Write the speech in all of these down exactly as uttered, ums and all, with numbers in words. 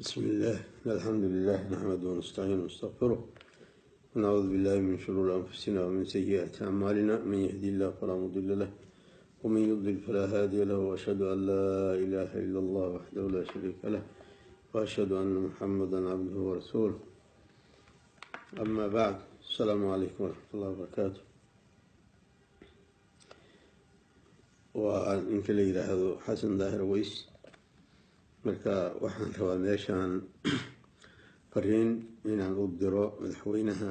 بسم الله الحمد لله نحمده ونستعينه ونستغفره ونعوذ بالله من شرور أنفسنا ومن سيئات أعمالنا من يهدي الله فلا مضل له ومن يضلل فلا هادي له وأشهد أن لا إله إلا الله وحده لا شريك له وأشهد أن محمدا عبده ورسوله أما بعد السلام عليكم ورحمة الله وبركاته. وإنك لي هذا حسن ظاهر ويس marka waxaan rabaa meeshaan fariin inaan u diro madaxweynaha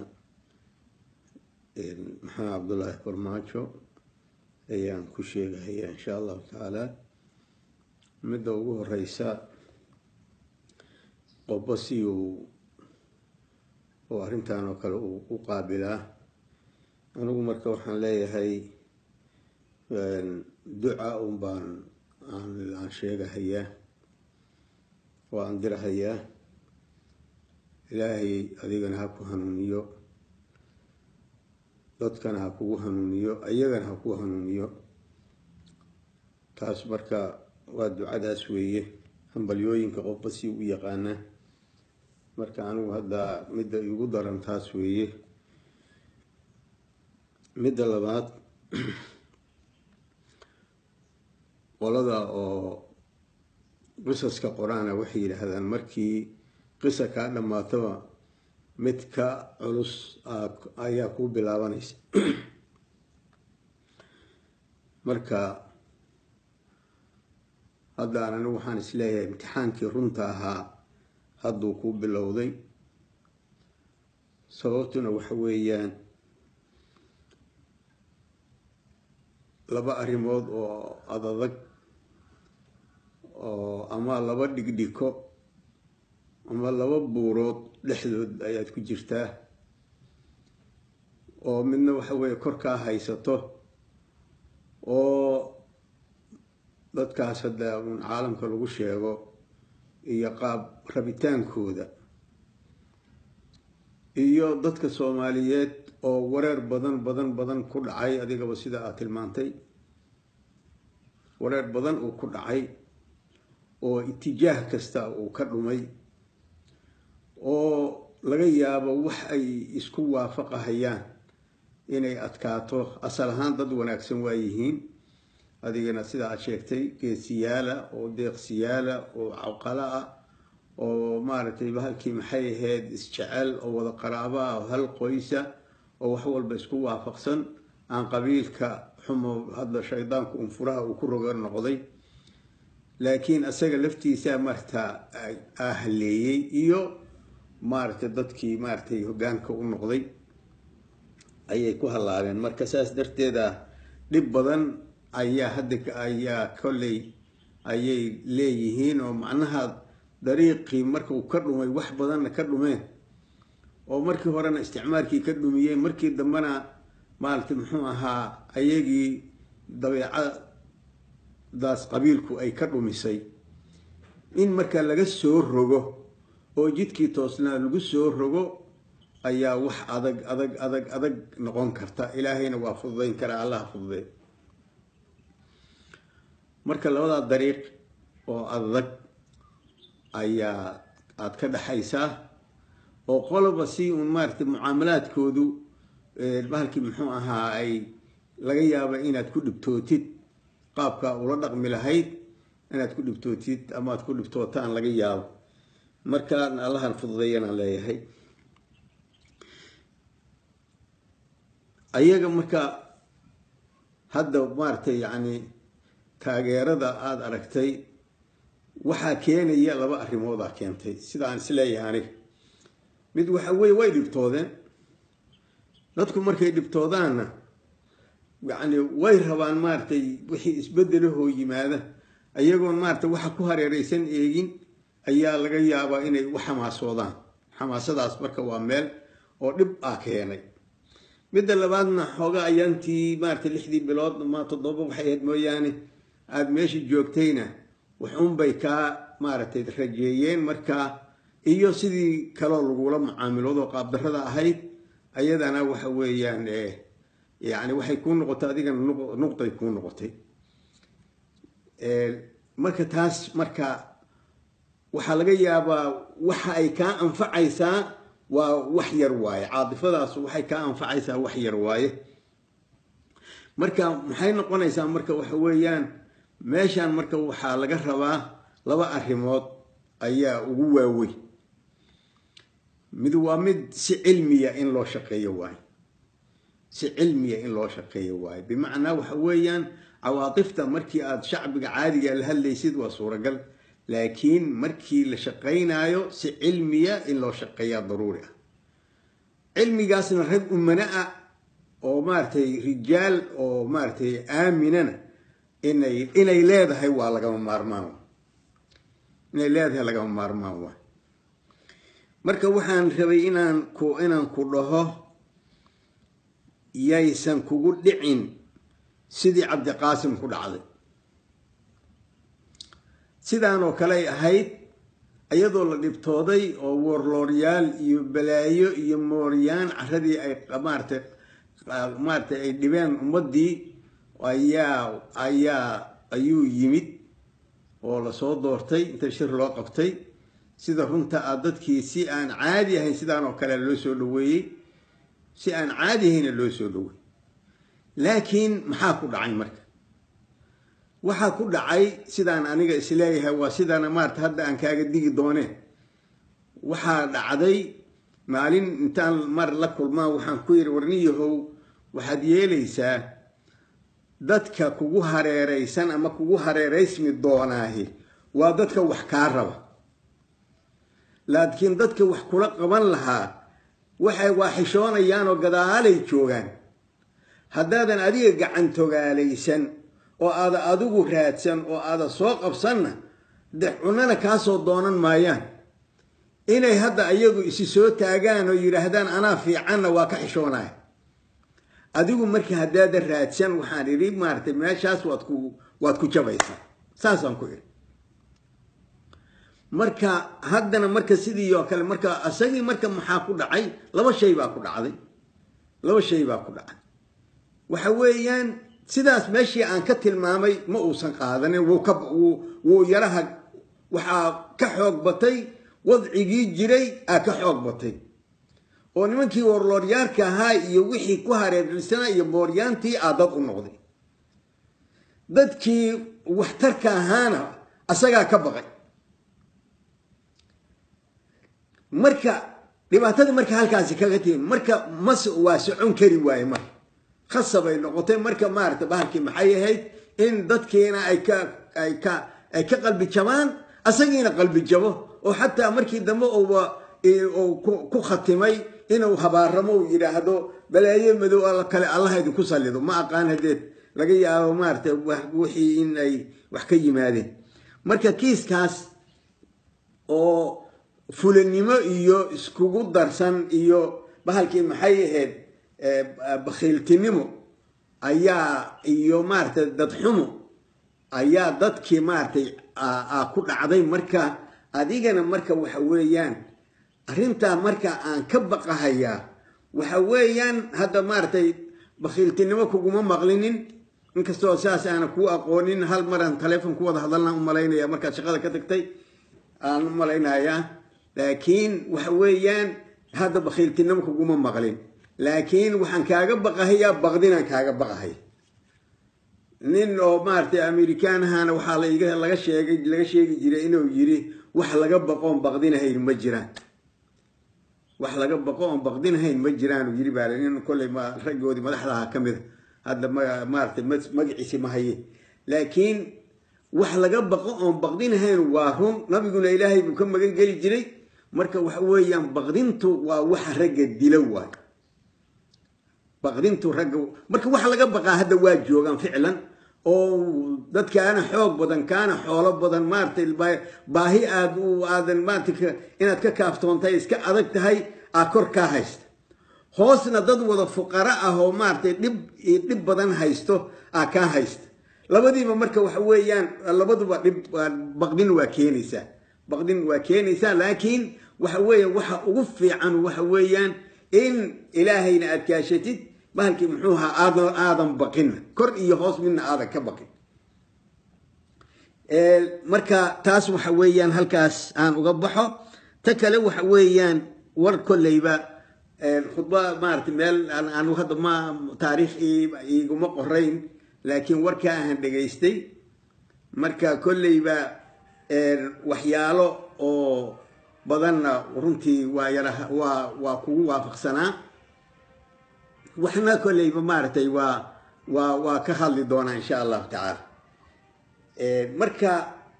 maxamed cabdullaahi farmaajo ayaan ku sheegahayaa insha allahu tacaala. midda ugu horeysa qodbo si uu oo arrintan oo kale uu u qaabilaa, anigu marka waxaan leeyahay duca un baan aan sheegahayaa waan dirahayaa. ilaahay adigana ha ku hanuuniyo, dadkana ha kugu hanuuniyo, ayagana ha kugu hanuuniyo. taas marka waa ducadaas weeye, hambalyooyinka qofba si u yaqaana. marka anigu hadda midda igu daran taas weeye. midda labaad qolada oo qisaska qor-aana waxay yidhaahdaan markii qisa kaa dhammaataba mid ka culus ayaa kuu bilaabanaysa. marka haddaan anigu waxaan isleeyahay imtixaankii runta ahaa hadduu kuu bilowday. sababtuna waxa weeyaan laba arrimood oo adadag oo ama laba dhigdhiko ama laba buurood dhexdood ayaad ku jirtaa, oo midna waxa weeye korkaa haysato oo dadkaas hadda uun caalamka lagu sheego iyo qaab rabitaankooda, iyo dadka soomaaliyeed oo wareer badan badan badan ku dhacay. adigaba sida aad tilmaantay wareer badan uu ku dhacay oo itijaah kasta uu ka dhumay, oo laga yaabo wax ay isku waafaqahayaan inay adkaato. asal ahaan dad wanaagsan waa yihiin, adigana sida aad sheegtay geesiyaala oo deeqsiyaala oo cawqala ah oo maaragtay bahalkii maxay ahayd isjecel oo wada qaraabo ah oo hal qoysa oo wax walba isku waafaqsan, aan qabiilka xumo hadda shaydaanku unfuraha uu ku roga noqday. laakiin asaga laftiisa maarta ahleeyay iyo maarta dadkii maartay hoggaanka u noqday ayay ku halaabeen. marka saas darteeda dhib badan ayaa hadda ayaa kolley ayay leeyihiin, oo macnaha dariiqii marka uu ka dhumay wax badanna ka dhumeen, oo markii horena isticmaalkii ka dhumiyeen, markii dambena maaragtay muxuu ahaa ayagii dabeecad daas qabiilku ay ka dhumisay. in marka laga soo rogo oo jidkii toosnaa lagu soo rogo ayaa wax adag adag adag adag noqon karta. ilaahayna waa fududayn karaa, allaha fududay. marka labadaa dariiq oo adag ayaa aad ka dhaxaysaa, oo qoloba si uun maaragtay mucaamalaadkoodu bahalkii muxuu ahaa ay laga yaaba inaad ku dhibtootid, qaabka ula dhaqmi lahayd inaad ku dhibtootid ama aad ku dhibtootaan laga yaabo. markaan allahan fududeeyanaan leeyahay. ayaga marka hadda maaragtay yacni taageerada aada aragtay waxaa keenaya laba arrimoodaa keentay sida aan isleeyahay aniga. mid waxa weye way dhibtoodeen dadku, markay dhibtoodaanna yacni way rabaan maaragtay wixii isbedelahoo yimaada ayagoon maaragtay waxa ku hareereysan eegin ayaa laga yaabaa inay u xamaasoodaan. xamaasadaas marka waa meel oo dhib ah keenay. midda labaadna xoogaa ayaantii maaragtay lixdii bilood ma toddoba waxay ahayd mooyaane aada meesha joogtayna waxuunbay kaa maaragtay rajeeyeen markaa, iyo sidii kaloo lagula mucaamiloodo qaabdarrada ahayd ayadana waxa weeyaan yacni waxay kuu noqotay adigana nuqday kuu noqotay. marka taas marka waxaa laga yaabaa waxa ay kaa anfacaysaa waa wax yar waaye caadifadaas waxay kaa anfacaysaa wax yar waaye marka maxay noqonaysaa marka waxa weeyaan meeshaan marka waxaa laga rabaa laba arrimood ayaa ugu waaweyn mid waa mid si cilmiya in loo shaqeeyo waaye si cilmiya in loo shaqeeyo waaye bimacnaa waxa weeyaan cawaatifta markii aad shacbiga caadiga la hadlaysid waa suuragal laakiin markii la shaqaynayo si cilmiya in loo shaqeeyaa daruuri ah cilmigaasna rag umana ah oo maartay rijaal oo maartay aaminana inay inay leedahay waa lagama maarmaan inay leedahay lagama maarmaan waa marka waxaan rabay inaan ku inaan ku dhaho yaysan kugu dhicin sidii cabdiqaasim ku dhacday sidaan oo kale ay ahayd iyadoo la dhibtooday oo warlooryaal iyo balaayo iyo mooryaan caradii ay maartay maartay ay dhibeen ummadii ayaa ayaa ayuu yimid oo la soo doortay inta shir loo qabtay sida runta ah dadkii si aan caadi ahayn sidaan oo kale loo soo dhaweeyay si aan caadi ahayn loo soo dhaweeyay laakiin maxaa ku dhacay marka waxa ku dhacay sidaan aniga isleeyahay waa sidaan maarta hadda aan kaaga digi dooneen waxa dhacday maalin intaan mar la kulmaa waxaan ku yiri warniyahow waxaad yeelaysaa dadka kugu hareeraysan ama kugu hareeraysmi doonaahi waa dadka wax kaa raba laakiin dadka wax kula qaban lahaa waxay waaxishoonayaan oo gadaalay joogaan haddaadan adiga gacan togaalaysan oo aada adigu raadsan oo aada soo qabsanna dee cunana kaa soo doonan maayaan inay hadda ayagu isi soo taagaan oo yidhaahdaan anaa fiicanna waa ka xishoonaya adigu marka haddaada raadsan waxaan idhi maaragtay meeshaas waad ku waad ku jabaysaa saasaan ku idhi marka haddana marka sidii oo kale marka asagii marka maxaa ku dhacay laba shay baa ku dhacday laba shay baa ku dhacay waxa weeyaan sidaas meeshii aan ka tilmaamay ma uusan qaadanin wuu ka wuu yaraha waxaa ka xoog batay wadcigii jiray aa ka xoog batay oo nimankii warlooryaarka ahaa iyo wixii ku hareeraysanaa iyo mooryaantii aa dad u noqday dadkii waxtarka ahaana asagaa ka baqay marka dhibaatadii marka halkaasi kaga timi marka mas waa socon kari waaye marka khasabay noqotay marka maaragtay bahalkii maxay ahayd in dadkiina ay ka ay ka ay ka qalbi jabaan asagiina qalbi jabo oo xataa markii dambe uu ku khatimay inuu habaaramo uu yidhaahdo balaayo madow alla kale allah idinku sallido ma aqaan hadeed laga yaabo maaragtay wixii in ay wax ka yimaadeen marka kiiskaas oo fulanimo iyo iskugu darsan iyo bahalkii maxay ahayd bakhiiltinimo ayaa iyo maaragtay dadxumo ayaa dadkii maaragtay ku dhacday marka adigana marka waxa weeyaan arrintaa marka aan ka baqahayaa waxa weeyaan hadda maaragtay bakhiiltinimo kuguma maqlinin inkastoo saas aana kuu aqoonin hal maraan taleefon ku wada hadalnaan u malaynaya markaad shaqada ka tagtay aan u malaynayaa laakiin waxa weeyaan hadda bakhiiltinimo kuguma maqlin laakiin waxaan kaaga baqahayaa baqdinaan kaaga baqahay nin oo maaragtay amerikaanahana waxaa laiga laga sheegay laga sheegi jiray inuu yiri wax laga baqo oon baqdinahayn ma jiraan wax laga baqo oon baqdinahayn ma jiraan uu yiri baa nin kolley ma raggoodii madaxdaha ka mid hadda maaragtay magaciisi ma haye laakiin wax laga baqo oon baqdinahayn waa run nabiguna ilaahay buu ka magan geli jiray marka waxa weeyaan baqdintu waa waxa ragga dilo waay baqdintu ragga marka waxa laga baqaa hadda waa joogaan ficlan oo dadkaana xoog badan kaana xoolo badan maartay baahi aad u aadan maartay inaad ka kaaftoontay iska adag tahay aa kor ka haysta hoosna dad wada fuqara ah oo maartay dhib dhib badan haysto aa ka haysta labadiiba marka waxa weeyaan labaduba dhib baqdin waa keenaysaa baqdin waa keenaysaa laakiin waxa weeyaan waxa ugu fiican waxa weeyaan in ilaahayna aad kaashatid bahalkii muxuu ahaa aadan aadan baqin kor iyo hoos midna aadan ka baqin marka taas waxa weeyaan halkaas aan uga baxo ta kale waxa weeyaan war kolleyba khudba maartay meel aan hadda ma taariikh iguma qorayn laakiin warka aan dhageystay marka kolleyba waxyaalo oo badanna runtii waa yara waa waa kugu waafaqsanaa waxna kolleyba maartay waa waa waa ka hadli doonaa insha Allah ta'ala marka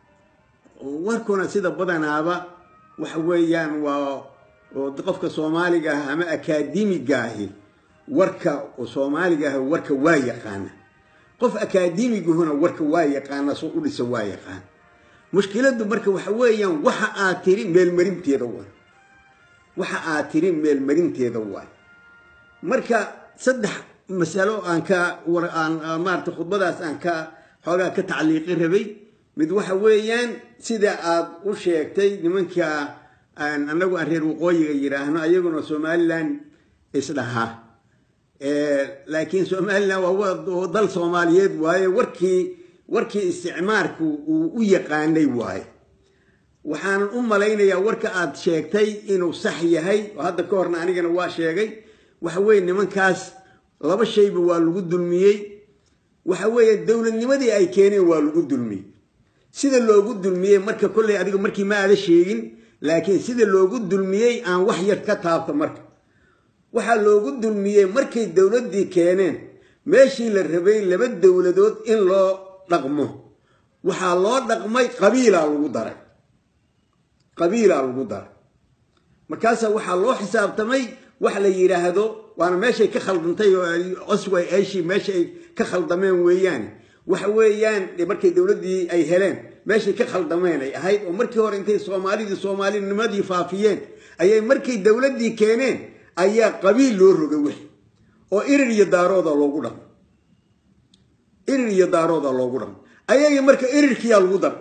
warkuna sida badanaaba waxa weeyaan waa qofka Soomaaliga ah ama akaademiga ah warka oo Soomaaliga ah warka waa yaqaan qof akaademiguna warka waa yaqaan soo u dhisa waa yaqaan mushkiladu marka waxa weeyaan waxa aad tiri meel marinteeda waa waxa aad tiri meel marinteeda waa marka saddex mas'alo aan ka war aan maarta khudbadaas aan ka xogaa ka tacliiqi rabay mid waxa weeyaan sida aad u sheegtay nimanka aan anagu aan reer waqooyiga yiraahno ayaguna Somaliland isdhaha ee laakiin Somaliland waa dal Soomaaliyeed waaye warkii warkii isticmaalku uu u yaqaanay waaye waxaan u malaynayaa warka aad sheegtay inuu sax yahay oo hadda ka horna anigana waa sheegay waxa weey nimankaas laba shayba waa lagu dulmiyay waxa weey dawladnimadii ay keeneen waa lagu dulmiyay sida loogu dulmiyay marka kulay adiga markii ma aada sheegin laakiin sida loogu dulmiyay aan wax yar ka taabto marka waxa loogu dulmiyay markay dawladii keeneen meeshii la rabay laba dawladood in loo dhaqmo waxa loo dhaqmay qabiila lagu daray qabiila lagu daray markaas waxa loo xisaabtamay wax la yiraahdo waana meeshay ka khaldantay oo asway ayshi meeshay ka khaldameen weeyaan waxa weeyaan markay dawladii ay heleen meeshay ka khaldameen ay ahayd oo markii hore intay Soomaalida Soomaalinimadii faafiyeen ayay markay dawladii keeneen ayaa qabiil loo rogay wax oo irir iyo daarooda loogu dhaqmo irir iyo daarooda loogu dhaqmo ayay marka irirkiya lagu dar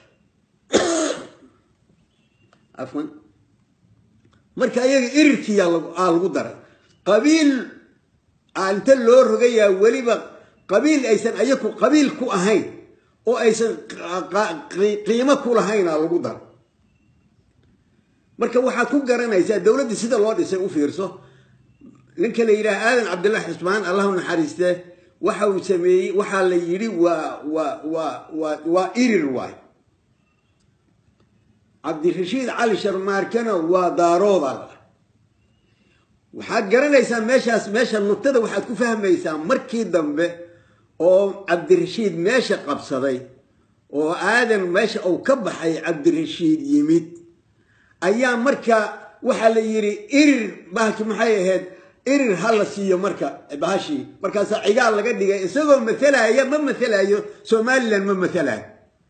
afwan marka ayay irirkiya lagu daray qabiil anta loo rogaya waliba qabiil aysan ayaku qabiil ku ahayn oo aysan qiimo ku lahayn lagu dar marka waxa ku garanaysa dawladda sida loo dhisay u fiirso ninka la yiraahdo Aadan Cabdullaahi Xusmaan Allahu naxariiste waxa uu sameeyay waxa la yiri waa waa waa waa irir waay Cabdirashiid Cali Sharmaarkana waa daarooda waxaad garanaysaa meeshaas meesha nuqtada waxaad ku fahmaysaa markii dambe oo Cabdirashiid meesha qabsaday oo Aadan meesha uu ka baxay Cabdirashiid yimid ayaa marka waxa la yiri irir baahki maxay ahayd irir hal siiyo marka baashi markaas cigaal laga dhigay isagoo mathalaya ma mathalayo Somaliland ma mathalayo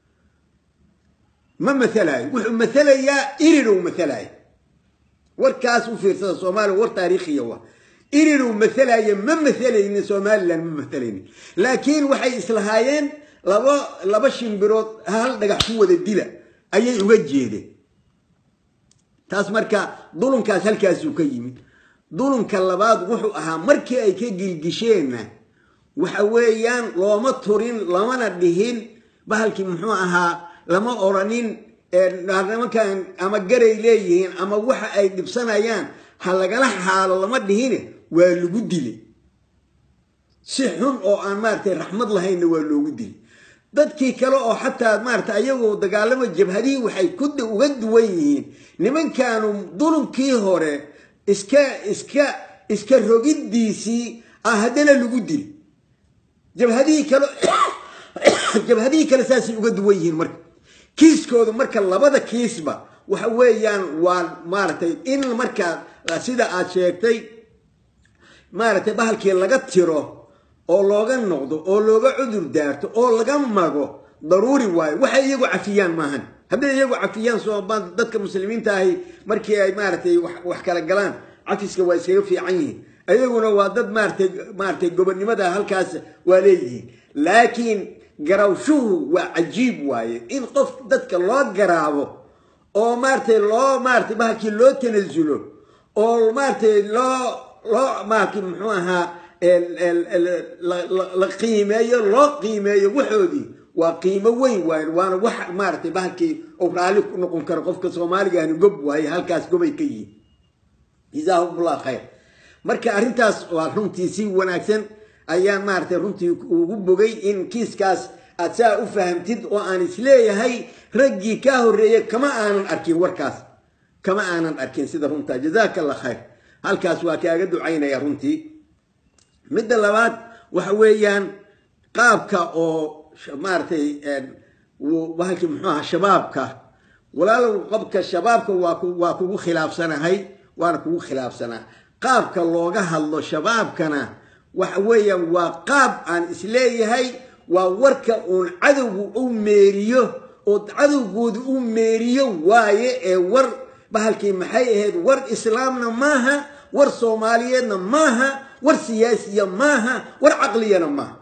ما مثلاي ومثليا إيرو مثلاي وركاس وفيرسا سومالي ور تاريخي هو إيرو مثلاي ما مثلي إن سومالي ما مثليني لكن وحي إسلهايين لبا لبا شنبروت هل دقا حوة الدلة أي يوجيه تاس مركا ظلم كاس هل كاس يكيمي ظلم كاللباد وحو أها مركا أي كي الجيشين وحويان لو مطورين لما ندهين بهالكي محوها لما أورانين لما كان أما جري ليهين أما وح أي دبسنا يان هلا جلح على لما دهينه والوجودي سحن أو أمارت رحمة الله إنه والوجودي dadkii kale oo xataa maarta ayagu dagaalamo jabhadii waxay ku uga duwan yihiin nimankaanu dulumkii hore iska iska iska rogidiisii ah hadana lagu dil jabhadii kale jabhadii kale saasi uga duwan yihiin marka kiiskooda marka labada kiisba waxa weeyaan waa maartay in marka sida aad sheegtay maartay bahalkii laga tiro oo looga noqdo oo looga cudur daarto oo laga mago daruuri waay waxa iyagu cafiyaan maahan haddii iyagu cafiyaan soo baan dadka muslimiinta ahi markii ay maartay wax kala galaan cafiska waa iskaga fiican yihiin ayaguna waa dad maartay maartay gobonimada halkaas waa leeyihiin laakiin garawshuhu waa cajiib waaye in qof dadka loo garaabo oo maartay loo maartay bahalkii loo tanazulo oo maartay loo loo maartay muxuu ahaa القيمة لو قيمة وحودي وقيمة وين وين وأنا واحد مارتي بحكي أو رالك نقول كرقفك الصومالي يعني قب وهي هالكاس قبي كي جزاهم الله خير مركا أرنتاس وأرنتي سي وناكسن أيام مارتي رنتي وقبوجي إن كيس كاس أتساء فهمتد وأنا سليه هاي رجي كاهو الرئي كما أنا أركين وركاس كما أنا أركين سيدا رنتا جزاك الله خير هالكاس واكي أقدو عينا يا رنتي مد اللوات وحويان قابك أو مارتي وهالكي محوها شبابك ولا لو قبك شبابك واكو واكو خلاف سنة هاي وانا كو خلاف سنة قابك اللوغة الله شبابكنا وحويان وقاب عن إسليه هاي ووركا أون عدو أون ميريو أو عدو قود أون ميريو واي ور بهالكي محاي هيد ور إسلامنا ماها ور صومالينا ماها ور سياسيا ماها ور عقلينا ماها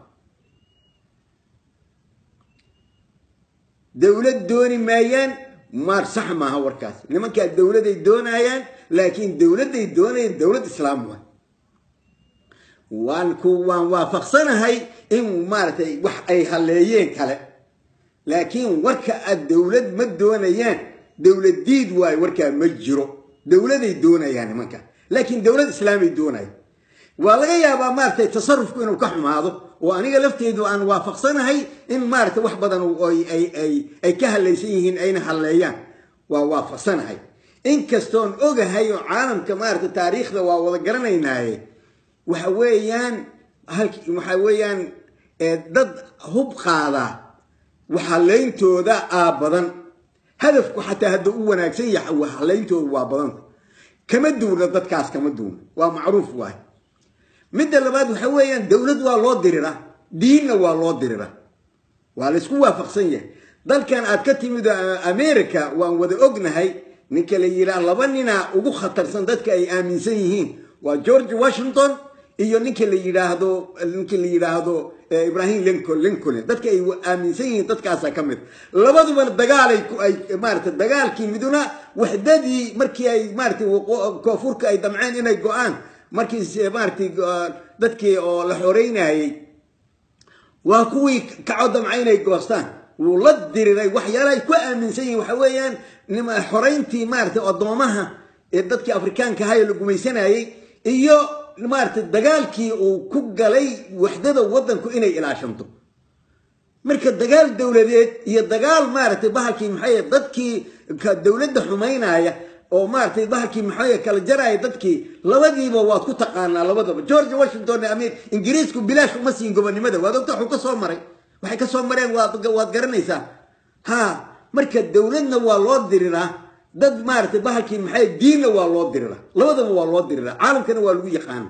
دولة دوني مايان مار صح ماها وركاس لما كانت دولة دي دونايان لكن دولة دي دونايان دولة إسلام وان كوان وافقسنا هاي إن مارتي وح أي هالليين كلا لكن وركا الدولة ما دونايان دولة ديد واي وركا مجرو دولة دي دونايان مكان لكن دولة إسلامي دوناي والله يا با مارتي تصرف كانوا كحم هذا وأنا قلت يدو أن وافقسنا هاي إن مارتي وح بدن أي أي أي أي كهل ليسيهن أين هالليان ووافقسنا هاي إن كستون أوجه هاي عالم كمارتي تاريخ ذا وذكرنا هاي وحويان هالك وحويان ضد هب قاضى وحلين تودا أبدا هدفك حتى هدو وناكسية وحلين تودا أبدا كما دولة ضد كاس كما دولة ومعروف واحد مدة اللي بعد وحويان دولة والله دريرة دين والله دريرة والاسكوا فقصية ضل كان أتكتم أمريكا وذا أجنة هاي نكلي يلا لبننا وجو خطر صندتك أي آمن سيهين وجورج واشنطن iyo ninka la yiraahdo ninka la yiraahdo Ibrahim Lincoln Lincoln dadka ay aaminsan dadkaas ka mid labaduba dagaal ay maartay dagaalkii miduna wahdadii markii ay maartay koonfurka ay damceen inay go'aan markii maartay dadkii oo la xoreynayay waa kuwii ka damceen inay goostaan wala diriray waxyaalaha ay ku aaminsan yihiin waxa weeyaan nima xoreyntii maartay adoomaha ee dadkii Afrikaanka ahaa la gumaysanayay iyo maartay dagaalkii uu ku galay waxdada wadanku inay ilaashanto marka dagaal dawladeed iyo dagaal maartay bahalkii maxay dadkii ka dawladda xumeynaya oo maartay bahalkii maxay kala jaray dadkii labadiiba waad ku taqaanaa labadaba George Washington Amir Ingiriisku bilaash uma siin gobonimada waa dadka wuxuu ka soo maray waxay ka soo mareen waad waad garanaysaa ha marka dawladna waa loo diriraa dad maartay bahalkii maxay diin waa loo diriraa labadaba waa loo diriraa caalamkana waa lagu yaqaan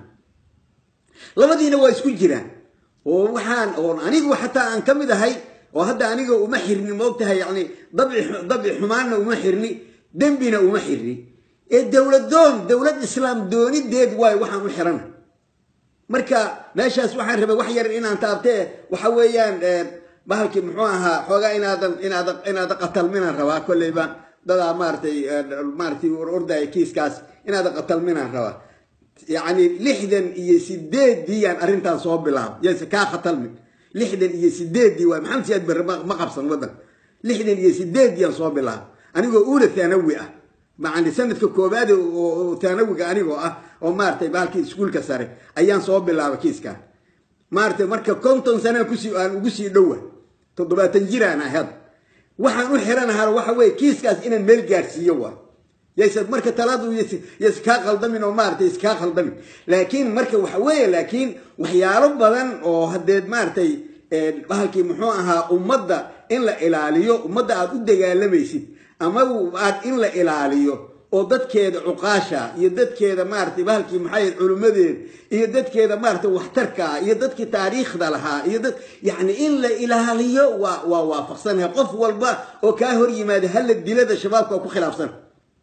labadiina waa isku jiraan oo waxaan oo anigu xataa aan kamid ahay oo hadda aniga uma xirni moogtahay yani dabci dabci xumaana uma xirni dambina uma xirni ee dawladoon dawlad islaam doonideed way waxaan u xiran marka meeshaas waxaan rabay wax yar inaan taabtee waxa weeyaan bahalkii muxuu ahaa xoogaa inaadan inaadan inaadan qatal minaan rabaa koleyba dada maartay maartay orday kiiskaas inaadan qatal minaan rabaa يعني لحدن يسدد دي يعني أرنتان صوب بلام يس كا قتل من لحدن يسدد دي ومحمد سيد بر ما قبصن وضن لحدن يسدد دي صوب بلام أنا جو أولى ثانوية مع عندي سنة كوباد وثانوية أنا جو أه ومارتي بالكي سكول كسره أيام صوب بلام كيس كان مارتي مركب كنتم سنة كسي أنا كسي دوه تضرب تنجير أنا هذا وحن وحرنا هذا وحوي كيس كاس إن الميل جارسيوه يسد مركب تلاذو يس يسكا قلدمين ومارتي يسكا قلدمين لكن مركب وحويه لكن وحيارب بدن أو هدد مارتي بهالكي محوها أمضى إن لا إلاليو أمضى أدود جالميسيد أما بعد إن لا إلاليو أو دت كذا عقاشة يدت كذا مارتي بهالكي محيط علومدين يدت كذا مارتي واحتركا يدت كتاريخ دلها يدت يعني إن لا إلاليو و وفقسنها قف والبا وكاهر يماد هل الدلة الشباب كوكو خلاف سنة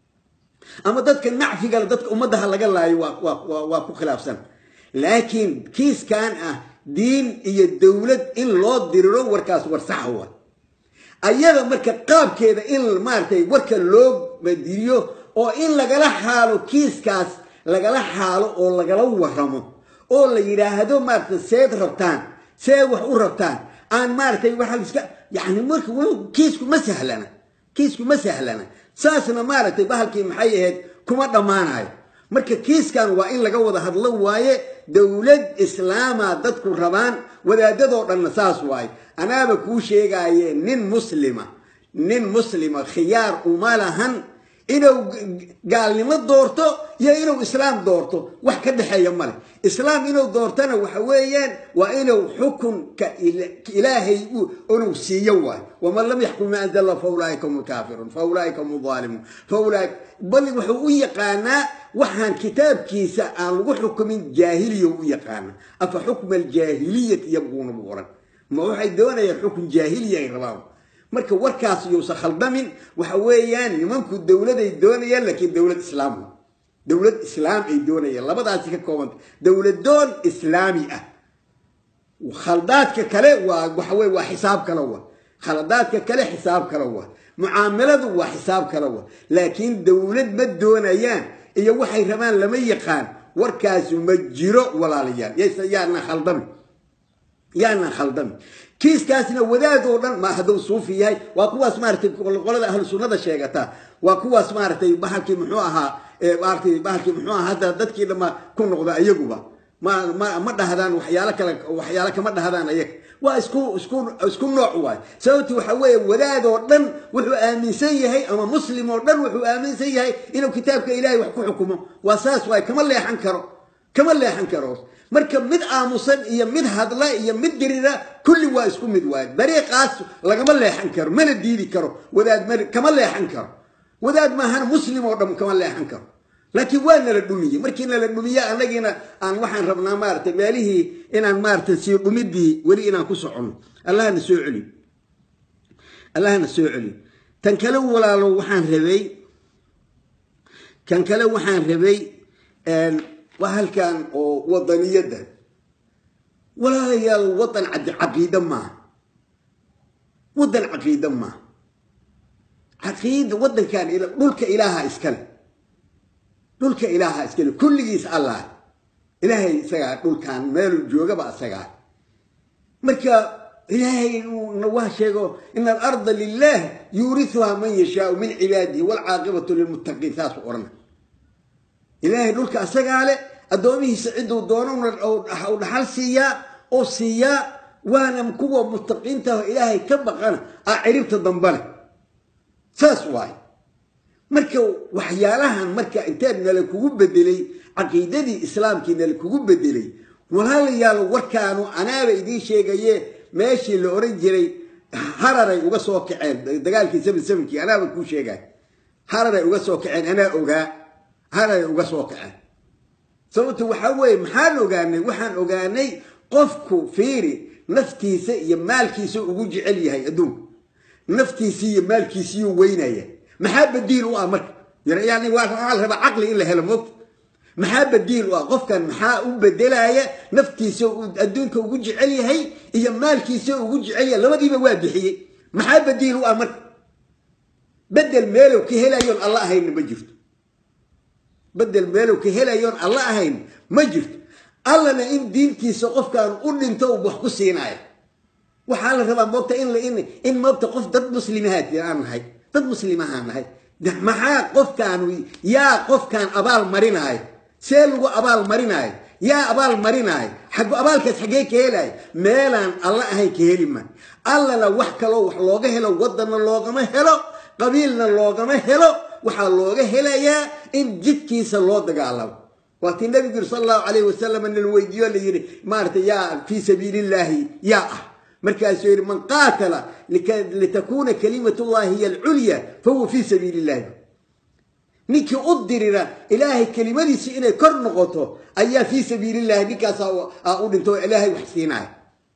أما دتك النعفي قال دتك أمدها اللي قال لها واكو خلاف سنة لكن كيس كان دين هي الدولة إن لو ديرو وركاس ورسحوا أيضا مركا قاب كذا إن مارتي وركا لوب بديو أو إن لقلا حاله كيس كاس لقلا حاله أو لقلا وهرمه أو اللي يراهدو مارتي سيد ربطان سيد وحو ربطان أن مارتي وحال يعني مرك كيسكو ما سهلنا كيسكو ما سهلنا ساسنا مارتي بهالكي محيهد كما ضماناي marka kiiskan waa in laga wada hadlo waaye dawlad islaama dadku rabaan wadaadado dhan saas waaye anaaba ku sheegaaye nin muslima nin muslima khiyaar uma lahan inuu gaalnimo doorto iyo inuu islaam doorto wax ka dhaxeeyo male islaam inuu doortana waxa weeyaan waa inuu xukun ka ilaahay uu siiyo waay wama lam yahkum ma anzala fa ulaikum kafirun fa ulaikum zalimun fa ulaik bal wuxuu u yaqaanaa waxaan kitaabkiisa aan lagu xukumin jaahiliyo u yaqaana afa xukm al jaahiliyah yabuna buuran ma waxay doonayaan xukun jaahiliya ay rabaan marka warkaas iyo khaldamin waxa weeyaan nimanku dawlad ay doonayaan laakiin dawlad islaam dawlad islaam ay doonayaan labadaas ka kooban dawlad doon islaami ah khaldaadka kale waa waxa weey waa xisaab kale waa khaldaadka kale xisaab kale waa muaamaladu waa xisaab kale waa laakiin dawlad ma doonayaan iyo waxay rabaan lama yaqaan warkaas ma jiro walaalayaal yaana khaldami yaana khaldami kiiskaasna wadaadoo dhan ma haduu suufi yahay waa kuwaas maartay qolada ahlu sunnada sheegata waa kuwaas maartay bahalkii muxuu ahaa ee maartay bahalkii muxuu ahaa hada dadkii dhama ku noqda ayaguba ma ma dhahdaan waxyaalo kale waxyaalo kama dhahdaan ayaga waa isku isku isku nooc waay sababtu waxa weeye wadaadoo dhan wuxuu aaminsan yahay ama muslim oo dhan wuxuu aaminsan yahay inuu kitaabka ilaahay wax ku xukumo waa saas waay kama leexan karo kama leexan karo marka mid aamusan iyo mid hadla iyo mid dirira kulli waa isku mid waay dariiqaas lagama leexan karo mana diidi karo wadaad kama leexan karo wadaad ma ahan muslim oo dhan kama leexan karo laakiin waa nala dhumiyay markii nala dhumiyay anagina aan waxaan rabnaa maartay meelihii inaan maartay si dhumidii wali inaan ku socono allahna soo celi allahna soo celi tan kale walaalo waxaan rabay kan kale waxaan rabay een wahalkan oo wadaniyada walaalayaal wadan caqiida ma wadan caqiida ma caqiida wadankan ila dhulka ilaaha iskale dhulka ilaaha iskale kulligiis allah ilaahay isaga dhulkan meel joogaba isaga marka ilaahay uu waa sheego in al-ardh lillah yurithuha man yashaa min ibadihi wal aqibatu lil muttaqin taas orna ilaahay dhulka isaga leh adoomihiisa ciduu doono oo dhaxal siiya oo siiya waana kuwa muttaqiinta ilaahay ka baqana aa ciribta dambale saas waay marka waxyaalahan marka intaan nala kugu bedelay aqeedadii islaamkii nala kugu bedelay walaalayaal warkaanu anaaba idin sheegaye meeshii la oran jiray hararay uga soo kaceen dagaalkii seven seven-kii anaaba ku sheegay hararay uga soo kaceen ana ogaa hararay uga soo kaceen sababtu waxa weeye maxaan ogaanay waxaan ogaanay qofku fiiri naftiisa iyo maalkiisa ugu jecel yahay adduun naftiisa iyo maalkiisa iyo weynaya maxaa badiil u ah marka yani waa raba aqli in la helo moog maxaa badiil u ah qofkan maxaa u bedelaya naftiisa adduunka ugu jecel yahay iyo maalkiisa ugu jecel yahay labadiiba waa bixiyay maxaa badiil u ah marka بدل ميلو كهلايون الله هين مجرد بدل ميلو كهلايون الله هين مجرد الله نعم دين كي سقف كان قل انتو بحكو سيناي وحال ربا موقتا إن لإن إن موقتا قف ضد مسلمات يا أنا هاي ضد مسلمات أنا هاي محا قف كانوا يا قف كان أبال مريناي سيلو أبال مريناي يا أبال مريناي حق أبال كس حقي كهلاي ميلان الله هاي كهلما الله لو وحكا لو وحلوغه هلو ودنا اللوغة ما هلو قبيلنا اللوغة ما هلو وحلوغه هلايا إن جدكيس اللوغة دقالو وقت النبي صلى الله عليه وسلم أن الويديو اللي يري مارت يا في سبيل الله يا مركز يري من قاتل لتكون كلمة الله هي العليا فهو في سبيل الله نيكي أدرنا إلهي كلمة دي سئنا كرنغطه أي في سبيل الله نيكا أقول انتو إلهي وحسيناي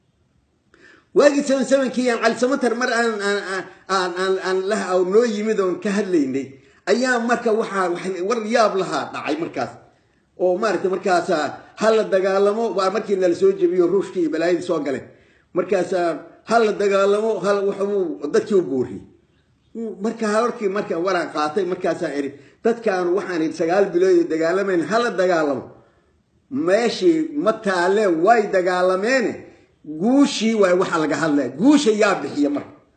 واجد سمن سمن كيان على سمتر مرة أن أن أن أن أن لها أو نوي مدون كهليني أيام مركز وحا والرياض لها دعي مركز oo maartay markaas hal la dagaalamo waa markii la soo jabiyo ruushkii balaayid soo galay markaas hal la dagaalamo hal wuxuu dadkii u boori marka halkii marka waran qaatay markaas ay dadkaan waxaan sagaal bilood dagaalameen hal la dagaalamo meeshii mataale way dagaalameen guushi way waxa laga hadlay guusha yaa bixiya marka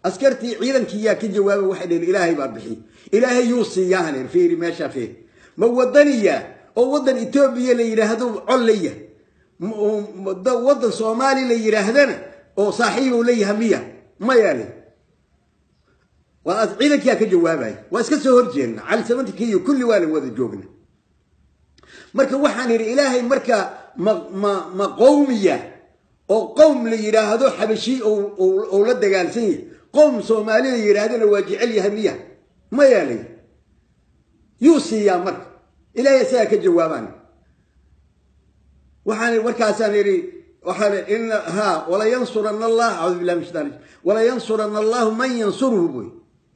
askartii ciidankii yaa ka jawaabay waxay dhaheen ilaahay baa bixi ilaahay yuu siiyaaneen fiiri meesha fiiri ma wadaniya oo wadan Itoobiya la yiraahdo collaya wadan Soomaali la yiraahdana oo saaxiibo leeyahay miya ma yaali waa ciidankii yaa ka jawaabay waa iska soo horjeedna cali samantii iyo kulli waa la wada joogna marka waxaan yiri ilaahay marka ma ma ma qowmiya oo qowm la yiraahdo xabashi oo oo la dagaalsan yahay qowm Soomaali la yiraahdana waa jecel yahay miya ma yaali yuusiya marka ilaahay saa ka jawaabaan waxaan warkaasaan yiri waxaan in ha wala yansuranna allah a'udhu billahi minash shaitanir wala yansuranna allah man yansuruhu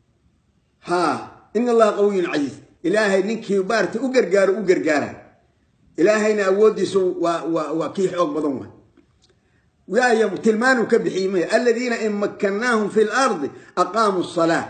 ha inna allah qawiyyun aziz ilaahay ninkii baarta u gargaaro u gargaara ilaahayna awoodiisu waa waa kii xoog badan waa ويا تلمانو كبحيمه الذين إن مكناهم في الأرض أقاموا الصلاة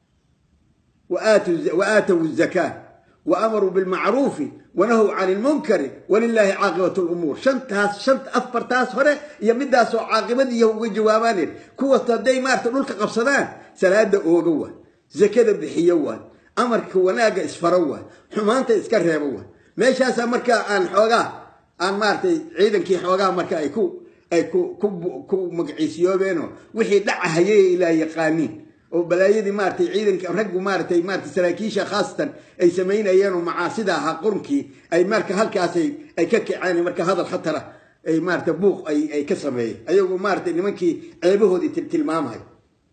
وآتوا وآتوا الزكاة وأمروا بالمعروف ونهوا عن المنكر ولله عاقبة الأمور شنت هاس شنت أفر تاس هره يمدها سو عاقبة يهو جوابان كوة تدي مارت نلك قبصدان سلاد أوجوه زكاة بحيوه أمر كوناجا إسفروه حمانت إسكرهبوه ماشي هسا مركا عن حوجا عن مارت عيدا كي حوجا مركا يكو أي كو كو كو مقعيسيو بينه وحي دعها يي إلى يقانين وبلايدي مارتي عيدن رجو مارتي مارتي سلاكيشة خاصة أي سمين أيانو معاصدها قرنكي أي مارك هالكاسي أي كك عاني مارك هذا الخطرة أي مارت بوق أي أي كسبه أيوة مارتي اللي منكي عيبه دي تلمام هاي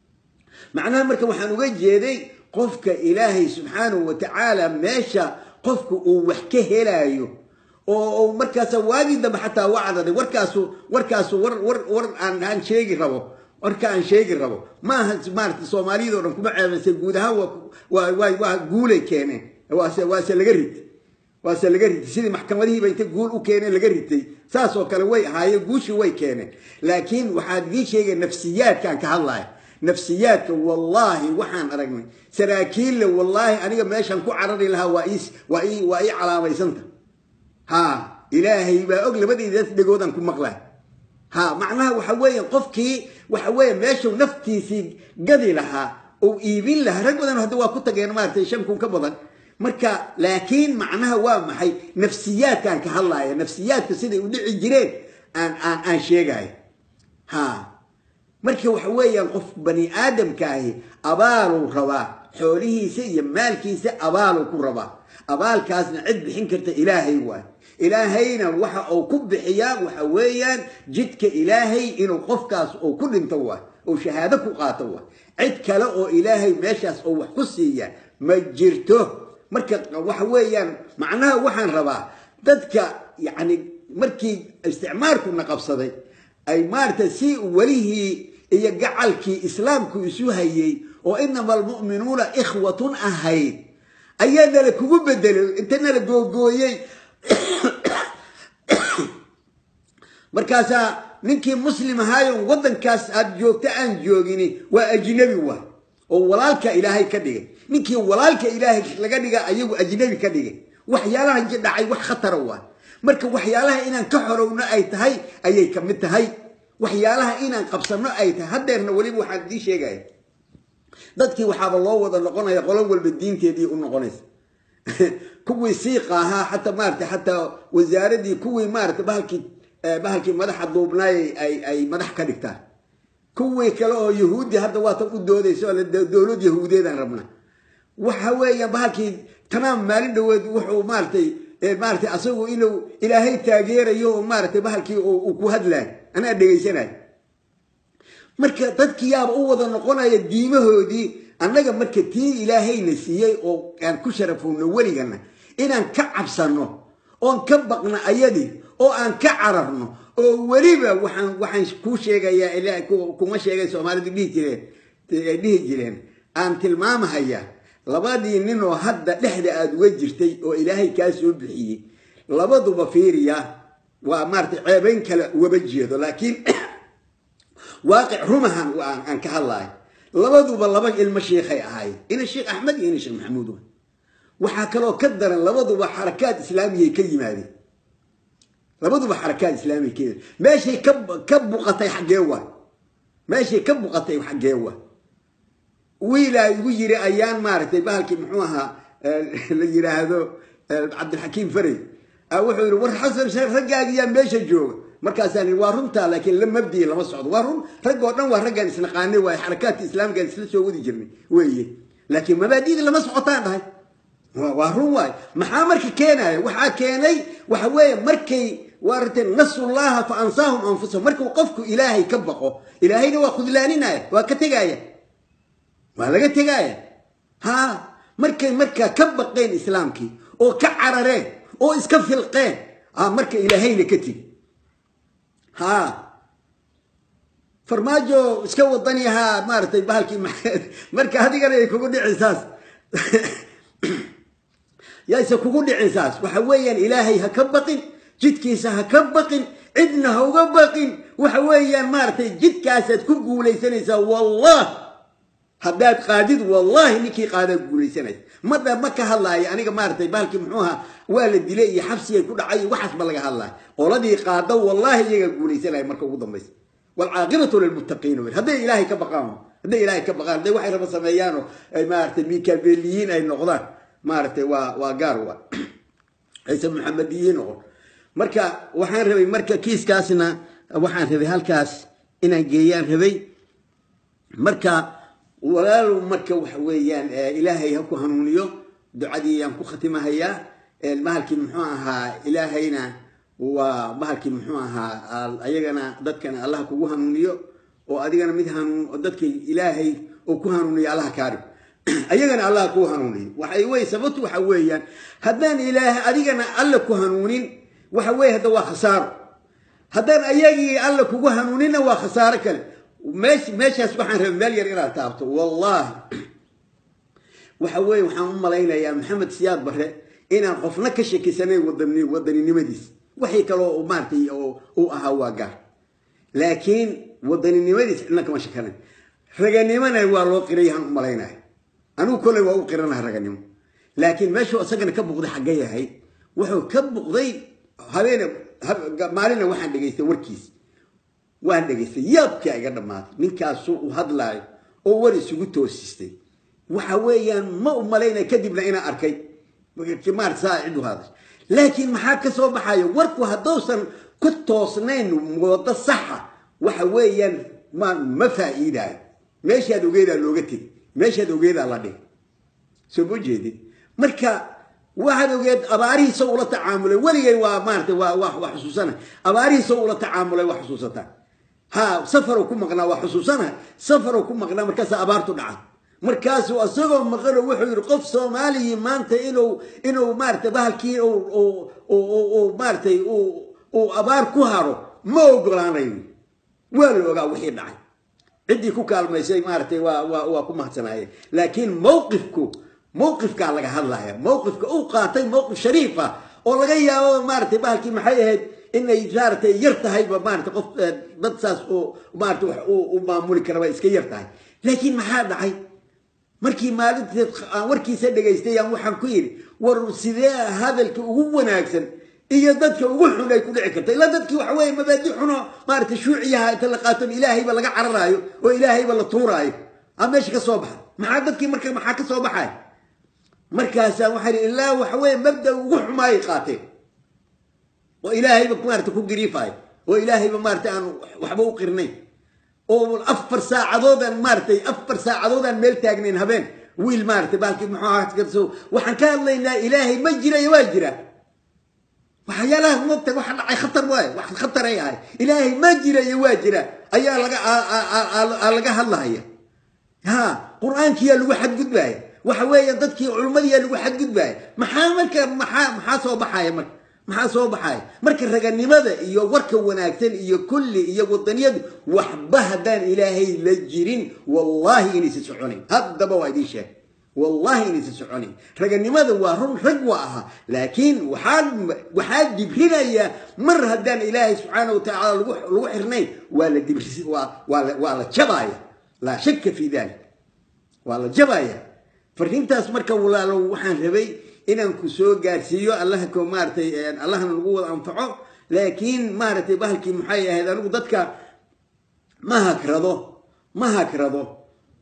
معناها مارك وحنو جيدي قفك إلهي سبحانه وتعالى ماشى قفك وحكيه لايو oo markaas waagida xataa wacdada warkaasu warkaasu war war war aan aan sheegi rabo warka aan sheegi rabo ma aha maarta Soomaaliyeed oo dhan kuma ceebanay guud ahaan waa waa waa guulay keeneen waase waase laga ritay waase laga ritay sidii maxkamadihiiba inta guul u keeneen laga ritay saas oo kale way ahaayeen guushi way keeneen laakiin waxaad ii sheegay nafsiyaadkan ka hadlay nafsiyaadka wallahi waxaan aragnay saraakiil wallahi aniga meeshan ku carari lahaa waa is waa ii waa ii calaameysanta ها إلهي بأقل بدي ذات دجودان كم مقلة ها معناها وحويا قفكي وحويا ماشي ونفتي في قدي لها أو إيبين لها رجودان هدوا كنت جاي مارتي شمكم كبضن مركا لكن معناها وام حي نفسيات كان كهلا يا نفسيات كسيدي ودع الجيران أن أن أن شيء جاي ها مركا وحويا قف بني آدم كاهي أبالو روا حوله سي مالكي سي أبالو كروا أبال كاسنا عد بحنكرت إلهي وان إلهينا وحا أو كب حياء وحويا جدك إلهي إنو قفكاس أو كل انتوه أو شهادك قاتوه عدك لأو إلهي ماشاس أو وحكسية مجرته مركا وحويا معناها وحان رباه ددك يعني مركي استعماركم نقبصدي أي مارت سيء وليه يجعلك إسلامك يسوهي وإنما المؤمنون إخوة أهيد أيانا لك وبدل انتنا لقوقويي مركاسا ننكي مسلم هاي وضن كاس أدجوك تأن جوغيني وأجنبي واه وولالك إلهي كدقى ننكي ولالك إلهي لقدقى أيو أجنبي كدقى وحيالها جدا عي وح خطر واه مركا وحيالها إنا كحرونا أي تهي أي كمت هاي وحيالها إنا قبصرنا أي تهي هديرنا وليب وحد دي شيء جاي dadkii waxaaba loo wada noqonaya qolo walba diinteedii u noqonaysa kuwii siiqaha hatta maarta hatta wasaaradii kuwii maarta bahalkii bahalkii madaxa duubnay ay ay madax ka dhigtaan kuwii kale oo yahuudi hadda waa tan u doodayso dawlad yahuudeedan rabna waxa weeyaan bahalkii tamaam maalin dhaweed wuxuu maartay maartay asagu inuu ilaahay taageerayo maartay bahalkii uu ku hadlay ana dhageysanay marka dadkii yaaba u wada noqonaya diimahoodii annaga marka tii ilaahayna siiyay oo aan ku sharafowno weligana inaan ka cabsano oon ka baqno ayadii oo aan ka cararno oo weliba waxaan waxaan ku sheegayaa ilaahay kuma sheegay Soomaalidu dhihi jireen dhihi jireen aan tilmaamahaya labadii nin oo hadda dhexda aad uga jirtay oo ilaahay ka soo bixiyay labaduba fiiriya waa maartay ceebayn kale waba jeedo laakiin واقع رمها وأن كهالله لبضوا باللبج المشيخ هاي إن الشيخ أحمد إن الشيخ محمود وحكلوا كدر لبضوا بحركات إسلامية كلمة هذه لبضوا بحركات إسلامية كذا ماشي كب كب قطي حق جوا ماشي كب قطي حق جوا ويلا يجري أيام مارتي بالك محوها اللي يراهدو عبد الحكيم فريد أو حول ورحصل شيء رجع أيام بيش الجو مركز ثاني وارنتا لكن لما بدي لما صعد وارن رجعوا نوع رجع نسنقاني وحركات الإسلام قال سلسلة ودي جرني ويه لكن ما بدي لما صعدان هاي وارن واي محامرك كيناي وحا كيناي وحوي مركي وارتن نصر الله فأنصاهم أنفسهم مركوا وقفكوا إلهي كبقوا إلهي وأخذ لانينا وكتجاية ما لقيت تجاية ها مركي مركا كبقين إسلامكي أو كعررين أو إسكف القين ها مركي إلهي لكتي ها فرماجو اسكو الدنيا ها مارتي بالكي مركا هذه قال يكون عساس يا يسكون عساس وحويا إلهي هكبقين جد كيسها كبقين عدنا وقبقين وحويا مارتي جد كاسد كوكو ليسنيسا والله هداد قادد والله نكي قادد قولي سنة ماذا مكة هالله يعني مارتي بالكي محوها والد لي حفصي يكون عي وحسب لك هالله ولدي قادة والله يقولي سنة مركب وضمس والعاقبة للمتقين هذا إلهي كبقام هذا إلهي كبقام ده واحد رب سميانه مارتي ميكابيليين أي نقطان مارتي وقاروا أي محمديين مركا وحان ربي مركا كيس كاسنا وحان ربي هالكاس إنا جيان ربي مركا ولالو مركا وحويان إلهي هكو هنونيو دعادي ينكو ختمها هيا المهلكي محوها إلهينا ومهلكي محوها أيغانا دادكنا الله كو هنونيو وأديغانا ميد هنون دادك إلهي وكو هنونيو الله كارب أيغانا الله كو هنونيو وحيوي سبتو وحويان هدان إله أديغانا الله كو هنونين وحوي هذا وخسار هدان أيغي الله كو هنونين وخسار كله وماشي ماشي سبحان ربي مليار إلى تابته والله وحوي وحنا ملاينا يا محمد سياد بره إن قفنا كشك سنة وضمني وضني نمديس وحي كلو مارتي أو أو أهواجا لكن وضني نمديس إنك ما شكلنا رجعني من الوالو قريه هم ملاينا أنا كل وهو قرنا رجعني لكن ماشي أسجن كبق ذي حاجة هاي وحو كبق ذي هلينا مالنا واحد دقيقة وركيس waan dhageystay yaabka iga dhamaatay ninkaas uu hadlaay oo war isugu toosistay waxa weeyaan ma u maleynay kadibna ina arkay kimaar saacidu hada laakiin maxaa ka soo baxayo warku hadoosan ku toosnayn wada sax waxa weeyaan ma ma faa'iiday meeshaad ogeeda looga tag meeshaad ogeeda la dhig soo bojeedid marka واحد وجد أباريه سو ولا تعامله ولي waa maartay waa wax wax xusuusana أباريه سو ولا تعامله wax xusuusata ها سفر ku maqnaa wax xusuusana سفر ku maqnaa markaas abaartu dhacay markaas uu asagoo maqlo wuxuu yiri qof Soomaali maanta inuu inuu maartay bahalkii oo oo oo maartay oo oo abaar ku haro ma ogolaanayn waa la ogaa wixii dhacay cidii ku kaalmaysay maartay waa waa ku mahadsanaaye laakiin mowqifku موقف قال لك هذا موقف أو قاطع موقف شريفة أو لقى يا مارتي بالكي محيهد إنه يجارته يرتهي بمارتي قف بتصاص أو مارتي ومعمول كروايس كي يرتهي لكن ما هذا عي مركي مالت وركي سدق يستيا وحنكير ورسيدا هذا الك هو ناكسن إيه ضدك وحنا يكون عكرت إلا ضدك وحوي مبادئ حنا مارتي شوعيها تلقاتهم إلهي ولا قع الرايو وإلهي ولا طورايو أما إيش كصوبها ما عدتك مركي ما حك صوبها مركز وحر الله وحوي مبدأ وحما يقاتل وإلهي بمارتك قريفاي وإلهي بمارتي أنا وحبو قرني وأفر ساعة ضودا مارتي أفر ساعة ضودا ميل تاجنين هبين ويل مارتي بالك محاها تقرسو وحن كان لنا إلهي مجرى يواجرى وحيا له مبتك وحن خطر واي وحن خطر أي هاي إلهي مجرى يواجرى أيا لقى لقى الله هي ها قرآن كيا الواحد قد باي وحوي ضدك علماء الواحد قد باي محاملك محا محاسو بحاي مر محاسو بحاي مرك الرجال لماذا يورك وناكتن يكل يوطنيد وحبها دان إلهي لجرين والله إني تسعوني هذا بوايدي شيء والله إني تسعوني رجال لماذا وهرم رجوعها لكن وحال وحال جبريل مر هدان إلهي سبحانه وتعالى الروح الروح رنين ولا جبريل ولا ولا شبايا لا شك في ذلك والله جبايا فرينتاس مركا ولا لو وحان ربي إن كسو قارسيو الله كو مارتي الله نقول أنفعه لكن مارتي بهلكي محايا هذا نقول ضدك ما هكرضو ما هكرضو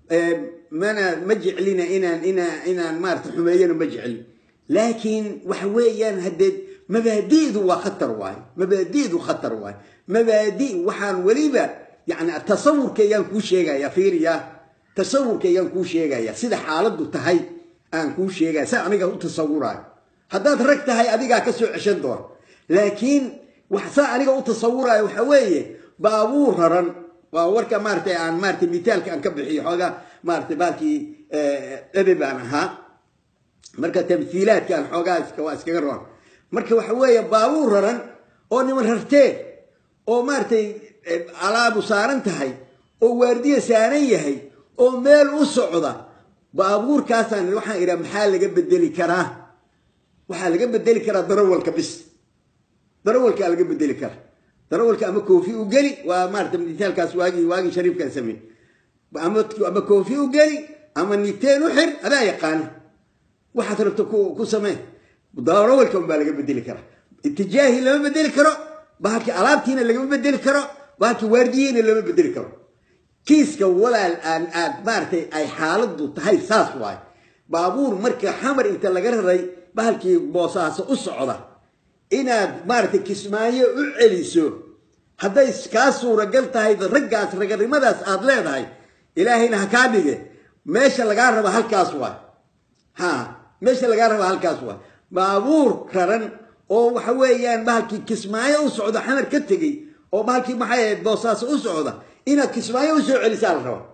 mana ma jeclina inaan inaan inaan maarta xumeeyana ma jecli laakiin waxa weeyaan haddee mabaadi'du waa khatar waaye mabaadi'du khatar waaye mabaadi' waxaan weliba yani tasawurkayaan kuu sheegaya fiiriya tasawurkayaan kuu sheegaya sida xaaladdu tahay aan kuu sheegaya sa aniga u tasawuraayo haddaad rag tahay adigaa ka soo ceshan doona laakiin wax saa aniga u tasawuraayo waxa weeye baabuur raran waa warka maartay aan maartay mitaalka aan ka bixiyo xoogaa maartay baalkii edeb aan ahaa marka tamthiilaadka aan xoogaa iska waa iskaga roon marka waxa weeye baabuur raran oo niman rartee oo maartay alaabu saaran tahay oo waardiya saaran yahay oo meel u socda baabuurkaasaan waxaan idhaa maxaa laga bedeli karaa waxaa laga bedeli karaa darawalka bis darawalkaa laga bedeli karaa darawalka ama koofi u geli waa maarata mitaalkaas waagii waagii shariifkaan sameyn ama ama koofi u geli ama niteen u xir adaa yaqaana waxaad rabto ku ku samee darawalka unbaa laga bedeli karaa itijaahi lama bedeli karo bahalkii alaabtiina lagama bedeli karo bahalkii waardiyiina lama bedeli karo kiiska walaal aan aad maartay ay xaaladdu tahay saas waay baabuur marka xamar inta laga raray bahalkii boosaaso u socda inaad maartay kismaayo u celiso hadday kaa suuragal tahay raggaas raganimadaas aad leedahay ilaahayna ha kaa dhige meesha lagaa raba halkaas waay ha meesha lagaa raba halkaas waay baabuur raran oo waxa weeyaan bahalkii kismaayo u socda xamar ka tegey oo bahalkii maxay ahayd boosaaso u socda inaad kismaayo u soo celisaa la rabo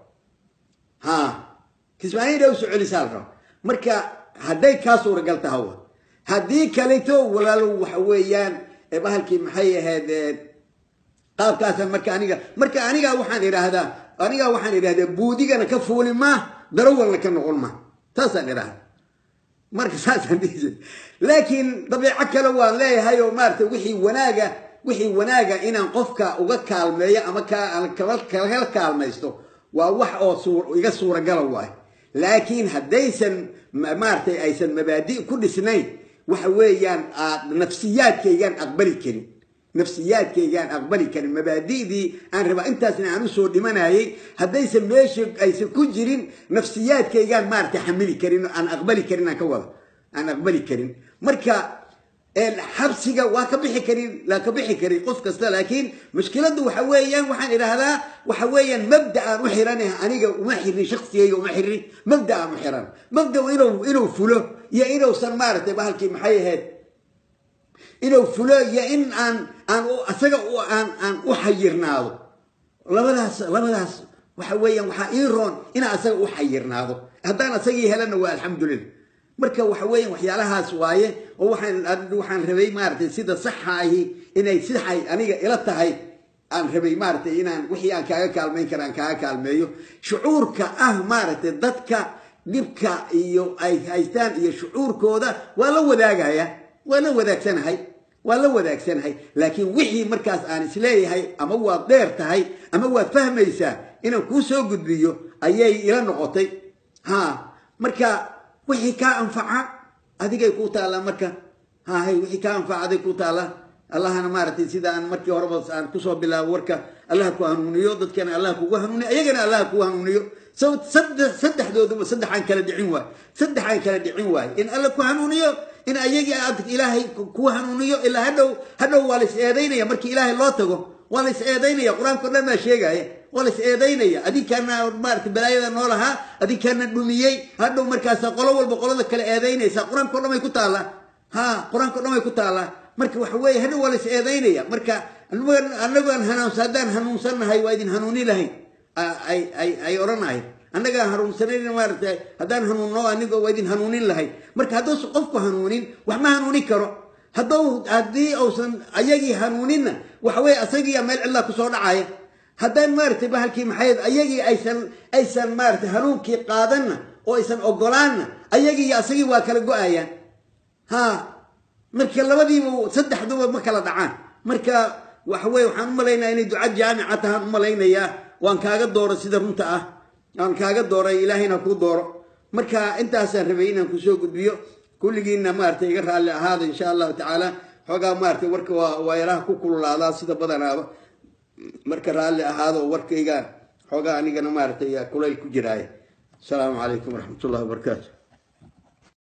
ha kismaayo inaad u soo celisaa la rabo marka hadday kaa suuragal tahay haddii kaleeto walaalo waxa weeyaan bahalkii maxay ahayd qaabkaasaan marka aniga marka aniga waxaan idhaahdaa aniga waxaan idhaahdaa buudigana ka fuuli ma darawalna ka noqon ma taasaan idhaahdaa marka saasaan dhihi laakiin dabiico kale waan leeyahay oo maaragtay wixii wanaaga wixii wanaaga inaan qofka uga kaalmeeyo ama kala kaalmaysto waa wax oo iga suuragala waay laakiin haddaysan maaragtay aysan mabaadi' ku dhisnayn waxa weeyaan nafsiyaadkaygaan aqbali karin nafsiyaadkaygaan aqbali karin mabaadi'dii aan rabaa intaasna aan usoo dhimanayay haddaysan meesha aysan ku jirin nafsiyaadkaygaan maaragtay xamili karin aan aqbali karin aan ka wado aan aqbali karin marka xabsiga waa ka bixi karin laa ka bixi karin qof kasta laakiin mushkiladdu waxa weeyaan waxaan idhaahdaa waxa weeyaan mabda aan u xiranahay aniga uma xirin shakhsigayga uma xirin mabda aan u xiran mabda inuu inuu fulo iyo inuusan maaragtay bahalkii maxay ahayd inuu fulo iyo in aan aan asaga aan aan u xayirnaado labadaas labadaas waxa weeyaan waxaa ii roon inaan asaga u xayirnaado haddaan asagii helana waa alxamdulillah marka waxa weeyaan waxyaalahaas waaye oo waxaan waxaan rabay maaragtay sida saxa ahi inay saxay aniga ila tahay aan rabay maaragtay inaan wixii aan kaaga kaalmeyn kara aan kaaga kaalmeeyo shucuurka ah maaragtay dadka dhibka iyo ay haystaan iyo shucuurkooda waa la wadaagaya waa la wadaagsanahay waa la wadaagsanahay laakiin wixii markaas aan isleeyahay ama waad dheer tahay ama waad fahmaysaa inaan kuu soo gudbiyo ayay ila noqotay ha marka wixii kaa anfaca adigay kuu taallaa marka hahay wixii kaa anfaca adig kuu taallaa allahana maaragtay sida aan markii horeba aan kusoo bilaabo warka allah ku hanuuniyo dadkana allah kugu hanuuniyo ayagana allah kugu hanuuniyo saddex saddexdooduba saddex aan kala dhicin waay saddex aan kala dhicin waay in allah ku hanuuniyo in ayagii aad ilaahay ku hanuuniyo ilaa hadhow hadhow waa la is eedaynaya markii ilaahay loo tago waa la is eedaynaya qur-aanka o dhan baa sheegaya waa la is eedaynaya adinkaana maarata balaayada noo lahaa adinkaana dhumiyey hadhow markaasa qolo walba qolada kale eedaynaysa qur-aanka o dhan bay ku taallaa ha qur-aanka o dhan bay ku taallaa marka waxa weeye hadhow waa la is eedaynaya marka annagoan hanuunsa haddaan hanuunsannahay waa idin hanuuni lahayn ay ay ay odhanahay annagaan hanuunsanayn maaragtay haddaan hanuunno anigo waa idin hanuunin lahayn marka hadduusan qofku hanuunin wax ma hanuunin karo hadduu haddii uusan ayagii hanuuninna waxa weeye asagiiya meel cidlaa kusoo dhacaya haddaan maaragtay bahalkii maxayd ayagii aysan aysan maaragtay hanuunkii qaadanna oo aysan ogolaanna ayagii iyo asagii waa kala go-ayaan ha marka labadiiba saddexduba ma kala dhacaan marka waxa weye waxaan u malaynayaa inay duca jaamica tahaan u malaynayaa waan kaaga dooro sida runta ah aan kaaga dooray ilaahayna kuu dooro marka intaasaan rabay inaan kusoo gudbiyo kulligiinna maaragtay iga raalli ahaada insha allahu tacaala xoogaa maaragtay warka waa waa yaraha ku kululaadaa sida badanaaba marka raalli ahaado warkayga xoogaa anigana maaragtay kulayl ku jiraaya السلام عليكم ورحمة الله وبركاته.